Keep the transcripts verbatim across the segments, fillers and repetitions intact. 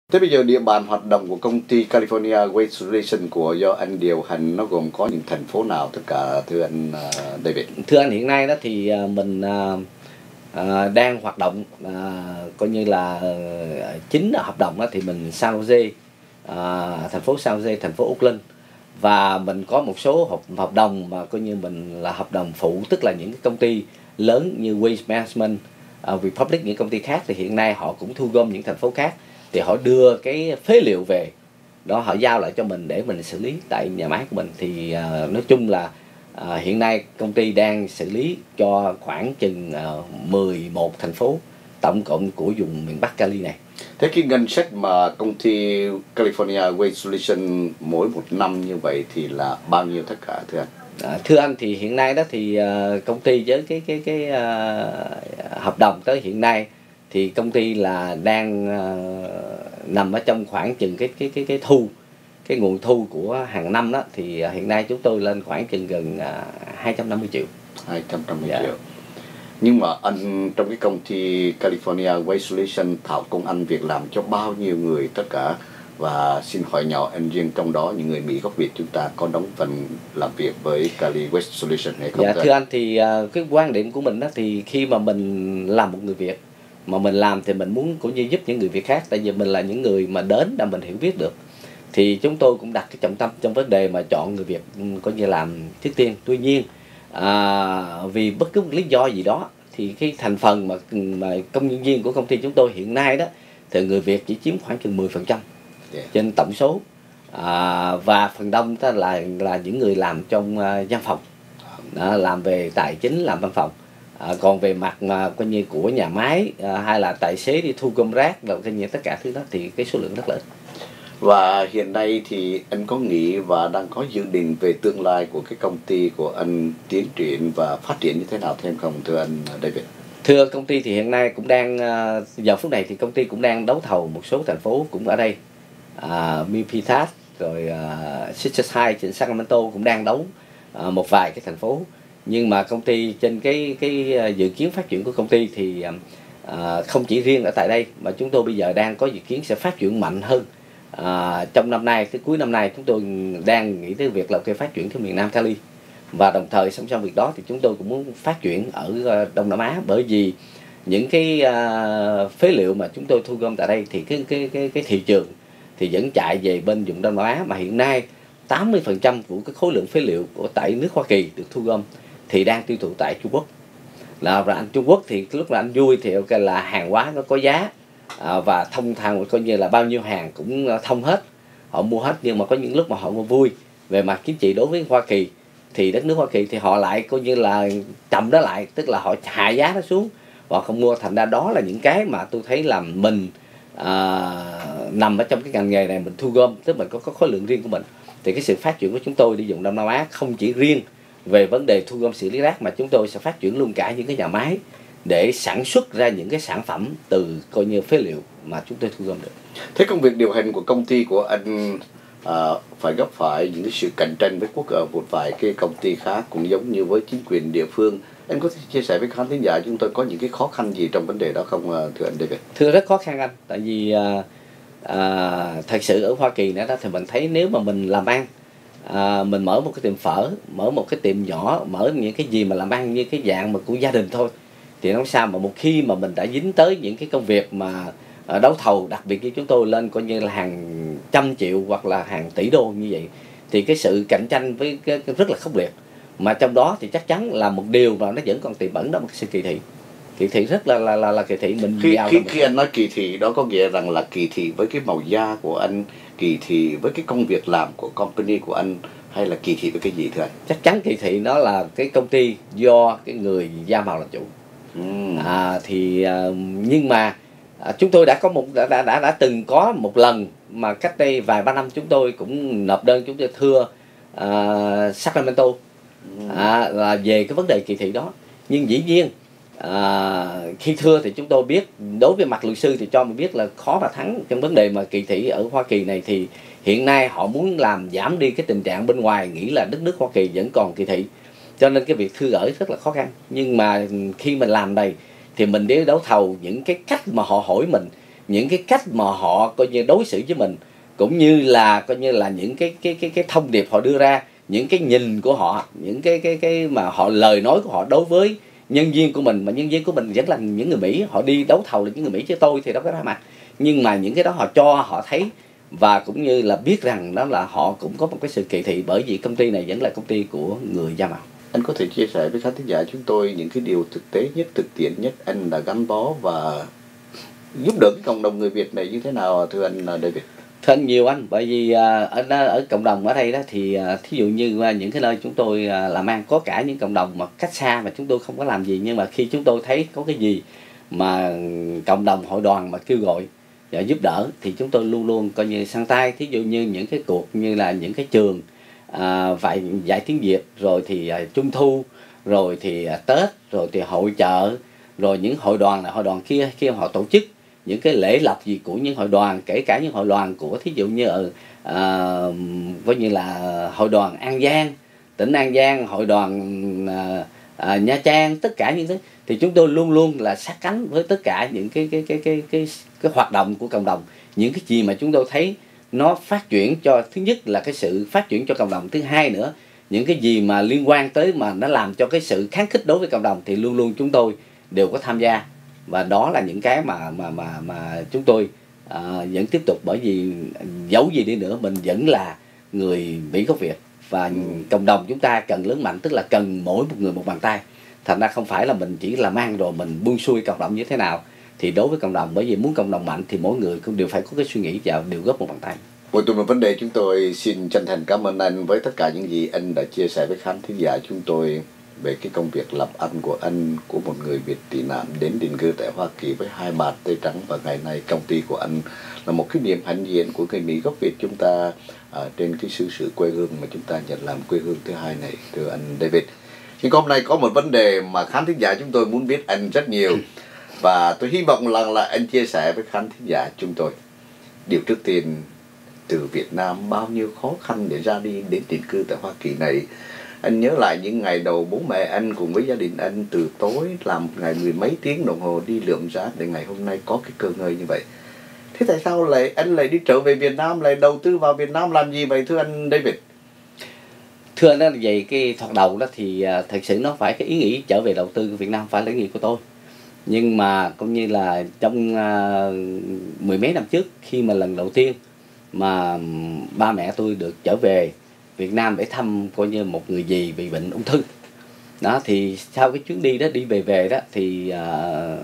Thế bây giờ địa bàn hoạt động của công ty California Waste Solutions của do anh điều hành nó gồm có những thành phố nào tất cả thưa anh uh, David? Thưa anh, hiện nay đó thì uh, mình uh, uh, đang hoạt động uh, coi như là uh, chính là hợp đồng đó thì mình San Jose, uh, thành phố San Jose, thành phố Oakland, và mình có một số hợp, hợp đồng mà coi như mình là hợp đồng phụ, tức là những cái công ty lớn như Waste Management, uh, Republic, những công ty khác thì hiện nay họ cũng thu gom những thành phố khác, thì họ đưa cái phế liệu về đó, họ giao lại cho mình để mình xử lý tại nhà máy của mình. Thì uh, nói chung là uh, hiện nay công ty đang xử lý cho khoảng chừng uh, mười một thành phố tổng cộng của vùng miền Bắc Cali này. Thế cái ngân sách mà công ty California Waste Solutions mỗi một năm như vậy thì là bao nhiêu tất cả thưa anh? À, thưa anh, thì hiện nay đó thì uh, công ty với cái cái cái uh, hợp đồng tới hiện nay thì công ty là đang uh, nằm ở trong khoảng chừng cái cái cái cái thu cái nguồn thu của hàng năm đó thì uh, hiện nay chúng tôi lên khoảng chừng gần uh, hai trăm năm mươi triệu. hai trăm năm mươi Dạ. triệu. Nhưng mà anh trong cái công ty California Waste Solutions thảo công ăn việc làm cho bao nhiêu người tất cả, và xin hỏi nhỏ anh riêng trong đó những người Mỹ gốc Việt chúng ta có đóng phần làm việc với Cali Waste Solutions hay không? Dạ thưa anh, thì uh, cái quan điểm của mình đó thì khi mà mình làm một người Việt mà mình làm thì mình muốn cũng như giúp những người Việt khác, tại vì mình là những người mà đến là mình hiểu biết được, thì chúng tôi cũng đặt cái trọng tâm trong vấn đề mà chọn người Việt coi như làm trước tiên. Tuy nhiên à, vì bất cứ một lý do gì đó thì cái thành phần mà, mà công nhân viên của công ty chúng tôi hiện nay đó thì người Việt chỉ chiếm khoảng chừng mười phần trăm Yeah. trên tổng số, à, và phần đông đó là là những người làm trong uh, văn phòng, đó, làm về tài chính, làm văn phòng. À, còn về mặt mà coi như của nhà máy à, hay là tài xế đi thu gom rác rồi coi như tất cả thứ đó thì cái số lượng rất lớn. Và hiện nay thì anh có nghĩ và đang có dự định về tương lai của cái công ty của anh tiến triển và phát triển như thế nào thêm không thưa anh David? Thưa công ty thì hiện nay cũng đang giờ phút này thì công ty cũng đang đấu thầu một số thành phố cũng ở đây, à, Milpitas rồi uh, Citrus trên Sacramento cũng đang đấu uh, một vài cái thành phố. Nhưng mà công ty trên cái cái dự kiến phát triển của công ty thì uh, không chỉ riêng ở tại đây mà chúng tôi bây giờ đang có dự kiến sẽ phát triển mạnh hơn. À, trong năm nay, tới cuối năm nay chúng tôi đang nghĩ tới việc là cái phát triển tới miền Nam Cali, và đồng thời song song việc đó thì chúng tôi cũng muốn phát triển ở Đông Nam Á, bởi vì những cái uh, phế liệu mà chúng tôi thu gom tại đây thì cái cái cái cái thị trường thì vẫn chạy về bên vùng Đông Nam Á, mà hiện nay tám mươi phần trăm của cái khối lượng phế liệu của tại nước Hoa Kỳ được thu gom thì đang tiêu thụ tại Trung Quốc. Là và anh Trung Quốc thì lúc mà anh vui thì ok là hàng hóa nó có giá, à, và thông thang coi như là bao nhiêu hàng cũng thông hết, họ mua hết. Nhưng mà có những lúc mà họ mua vui về mặt chính trị đối với Hoa Kỳ thì đất nước Hoa Kỳ thì họ lại coi như là chậm đó lại, tức là họ hạ giá nó xuống và không mua. Thành ra đó là những cái mà tôi thấy là mình à, nằm ở trong cái ngành nghề này mình thu gom, tức mình có, có khối lượng riêng của mình, thì cái sự phát triển của chúng tôi đi vùng Đông Nam Á không chỉ riêng về vấn đề thu gom xử lý rác mà chúng tôi sẽ phát triển luôn cả những cái nhà máy để sản xuất ra những cái sản phẩm từ coi như phế liệu mà chúng tôi thu gom được. Thế công việc điều hành của công ty của anh à, phải gặp phải những cái sự cạnh tranh với quốc ở một vài cái công ty khác cũng giống như với chính quyền địa phương. Anh có thể chia sẻ với khán thính giả chúng tôi có những cái khó khăn gì trong vấn đề đó không thưa anh David? Thưa rất khó khăn anh, tại vì à, à, thật sự ở Hoa Kỳ nữa đó thì mình thấy nếu mà mình làm ăn, à, mình mở một cái tiệm phở, mở một cái tiệm nhỏ, mở những cái gì mà làm ăn như cái dạng mà của gia đình thôi thì nó sao, mà một khi mà mình đã dính tới những cái công việc mà đấu thầu, đặc biệt như chúng tôi lên coi như là hàng trăm triệu hoặc là hàng tỷ đô như vậy, thì cái sự cạnh tranh với cái, cái rất là khốc liệt. Mà trong đó thì chắc chắn là một điều mà nó vẫn còn tiềm ẩn đó, một sự kỳ thị, kỳ thị rất là là là, là kỳ thị mình. Khi khi, khi anh nói kỳ thị đó có nghĩa rằng là kỳ thị với cái màu da của anh, kỳ thị với cái công việc làm của company của anh, hay là kỳ thị với cái gì thưa anh? Chắc chắn kỳ thị nó là cái công ty do cái người da màu làm chủ. uhm. à, thì nhưng mà À, chúng tôi đã có một đã, đã đã đã từng có một lần mà cách đây vài ba năm chúng tôi cũng nộp đơn, chúng tôi thưa uh, Sacramento à, là về cái vấn đề kỳ thị đó. Nhưng dĩ nhiên à, khi thưa thì chúng tôi biết đối với mặt luật sư thì cho mình biết là khó mà thắng trong vấn đề mà kỳ thị ở Hoa Kỳ này. Thì hiện nay họ muốn làm giảm đi cái tình trạng bên ngoài nghĩ là đất nước Hoa Kỳ vẫn còn kỳ thị, cho nên cái việc thư gửi rất là khó khăn. Nhưng mà khi mình làm này thì mình để đấu thầu những cái cách mà họ hỏi mình, những cái cách mà họ coi như đối xử với mình, cũng như là coi như là những cái cái cái cái thông điệp họ đưa ra, những cái nhìn của họ, những cái cái cái mà họ lời nói của họ đối với nhân viên của mình, mà nhân viên của mình vẫn là những người Mỹ, họ đi đấu thầu là những người Mỹ chứ tôi thì đâu có ra mặt. Nhưng mà những cái đó họ cho họ thấy, và cũng như là biết rằng đó là họ cũng có một cái sự kỳ thị, bởi vì công ty này vẫn là công ty của người da màu. Anh có thể chia sẻ với khán thính giả chúng tôi những cái điều thực tế nhất, thực tiễn nhất anh đã gắn bó và giúp đỡ cái cộng đồng người Việt này như thế nào thưa anh David? Thưa anh nhiều anh, bởi vì ở, ở cộng đồng ở đây đó thì thí dụ như những cái nơi chúng tôi làm ăn, có cả những cộng đồng mà cách xa mà chúng tôi không có làm gì, nhưng mà khi chúng tôi thấy có cái gì mà cộng đồng hội đoàn mà kêu gọi và giúp đỡ thì chúng tôi luôn luôn coi như sang tay. Thí dụ như những cái cuộc như là những cái trường à, phải dạy tiếng Việt, rồi thì à, Trung thu, rồi thì à, Tết, rồi thì hội chợ, rồi những hội đoàn này hội đoàn kia khi họ tổ chức những cái lễ lộc gì của những hội đoàn, kể cả những hội đoàn của thí dụ như ở à, coi như là hội đoàn An Giang, tỉnh An Giang, hội đoàn à, à, Nha Trang, tất cả những thế thì chúng tôi luôn luôn là sát cánh với tất cả những cái cái cái cái cái cái hoạt động của cộng đồng. Những cái gì mà chúng tôi thấy nó phát triển cho, thứ nhất là cái sự phát triển cho cộng đồng, thứ hai nữa những cái gì mà liên quan tới mà nó làm cho cái sự kháng khích đối với cộng đồng thì luôn luôn chúng tôi đều có tham gia. Và đó là những cái mà mà mà mà chúng tôi à, vẫn tiếp tục, bởi vì dẫu gì đi nữa mình vẫn là người Mỹ gốc Việt, và ừ. cộng đồng chúng ta cần lớn mạnh, tức là cần mỗi một người một bàn tay. Thành ra không phải là mình chỉ làm ăn rồi mình buông xuôi cộng đồng như thế nào. Thì đối với cộng đồng, bởi vì muốn cộng đồng mạnh thì mỗi người cũng đều phải có cái suy nghĩ và đều góp một bàn tay. Một tuần một vấn đề, chúng tôi xin chân thành cảm ơn anh với tất cả những gì anh đã chia sẻ với khán thính giả chúng tôi về cái công việc làm ăn của anh, của một người Việt tị nạn đến định cư tại Hoa Kỳ với hai bàn tay trắng. Và ngày nay công ty của anh là một cái niềm hãnh diện của người Mỹ gốc Việt chúng ta à, trên cái xứ sở quê hương mà chúng ta nhận làm quê hương thứ hai này, thưa anh David. Nhưng hôm nay có một vấn đề mà khán thính giả chúng tôi muốn biết anh rất nhiều, và tôi hy vọng rằng là anh chia sẻ với khán thính giả chúng tôi. Điều trước tiên, từ Việt Nam bao nhiêu khó khăn để ra đi đến định cư tại Hoa Kỳ này. Anh nhớ lại những ngày đầu bố mẹ anh cùng với gia đình anh từ tối làm một ngày mười mấy tiếng đồng hồ đi lượm rác để ngày hôm nay có cái cơ ngơi như vậy. Thế tại sao lại anh lại đi trở về Việt Nam, lại đầu tư vào Việt Nam làm gì vậy thưa anh David? Thưa anh đó, về cái thoạt đầu đó thì uh, thật sự nó phải cái ý nghĩ trở về đầu tư của Việt Nam phải là ý nghĩ của tôi. Nhưng mà cũng như là trong uh, mười mấy năm trước, khi mà lần đầu tiên mà um, ba mẹ tôi được trở về Việt Nam để thăm coi như một người dì bị bệnh ung thư đó, thì sau cái chuyến đi đó đi về về đó thì uh,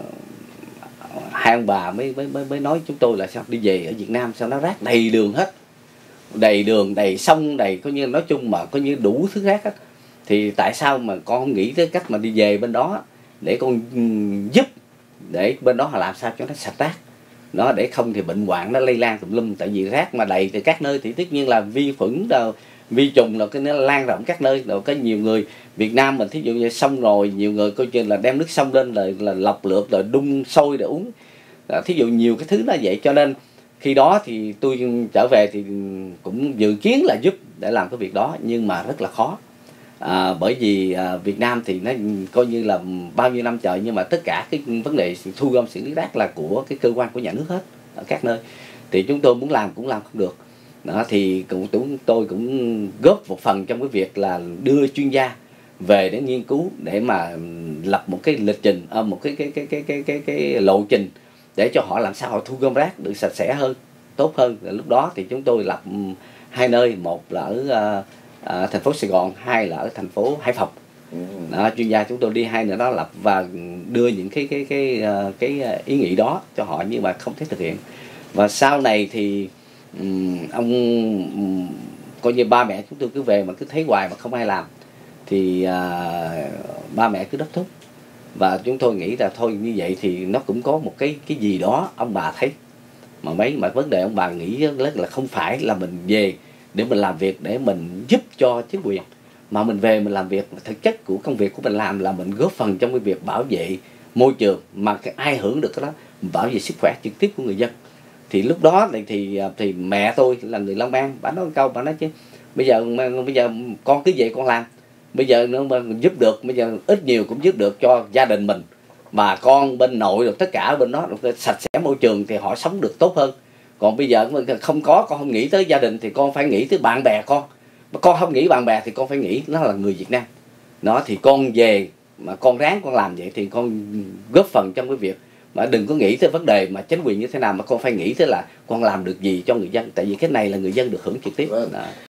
hai ông bà mới mới mới mới nói chúng tôi là sao đi về ở Việt Nam sao nó rác đầy đường hết, đầy đường, đầy sông, đầy coi như nói chung mà coi như đủ thứ rác hết, thì tại sao mà con không nghĩ tới cách mà đi về bên đó để con giúp để bên đó họ làm sao cho nó sạch rác đó, để không thì bệnh hoạn nó lây lan tùm lum. Tại vì rác mà đầy từ các nơi thì tất nhiên là vi khuẩn đâu, vi trùng là cái nó lan rộng các nơi. Rồi có nhiều người Việt Nam mình thí dụ như xong rồi nhiều người coi chừng là đem nước sông lên là, là lọc lượt rồi đun sôi để uống đó, thí dụ nhiều cái thứ nó vậy. Cho nên khi đó thì tôi trở về thì cũng dự kiến là giúp để làm cái việc đó, nhưng mà rất là khó. À, bởi vì à, Việt Nam thì nó coi như là bao nhiêu năm trời, nhưng mà tất cả cái vấn đề thu gom xử lý rác là của cái cơ quan của nhà nước hết ở các nơi, thì chúng tôi muốn làm cũng làm không được đó. Thì cũng chúng tôi cũng góp một phần trong cái việc là đưa chuyên gia về để nghiên cứu, để mà lập một cái lịch trình, à, một cái cái cái cái cái cái cái lộ trình để cho họ làm sao họ thu gom rác được sạch sẽ hơn, tốt hơn. Lúc đó thì chúng tôi lập hai nơi, một là ở à, à, thành phố Sài Gòn, hai là ở thành phố Hải Phòng. Đó, chuyên gia chúng tôi đi hai nữa đó lập và đưa những cái cái cái cái, cái ý nghĩ đó cho họ, nhưng mà không thể thực hiện. Và sau này thì um, ông um, coi như ba mẹ chúng tôi cứ về mà cứ thấy hoài mà không ai làm, thì uh, ba mẹ cứ đốc thúc, và chúng tôi nghĩ là thôi như vậy thì nó cũng có một cái cái gì đó ông bà thấy. Mà mấy mà vấn đề ông bà nghĩ là không phải là mình về để mình làm việc để mình giúp cho chính quyền, mà mình về mình làm việc, thực chất của công việc của mình làm là mình góp phần trong cái việc bảo vệ môi trường, mà ai hưởng được cái đó, bảo vệ sức khỏe trực tiếp của người dân. Thì lúc đó thì thì, thì mẹ tôi là người Long An, bà nói một câu, bà nói chứ bây giờ bây giờ con cứ vậy con làm, bây giờ nó giúp được, bây giờ ít nhiều cũng giúp được cho gia đình mình, bà con bên nội rồi tất cả bên đó được sạch sẽ môi trường thì họ sống được tốt hơn. Còn bây giờ không có, con không nghĩ tới gia đình thì con phải nghĩ tới bạn bè con. Mà con không nghĩ bạn bè thì con phải nghĩ nó là người Việt Nam. Nó thì con về mà con ráng con làm vậy thì con góp phần trong cái việc mà đừng có nghĩ tới vấn đề mà chính quyền như thế nào, mà con phải nghĩ tới là con làm được gì cho người dân, tại vì cái này là người dân được hưởng trực tiếp. Vâng.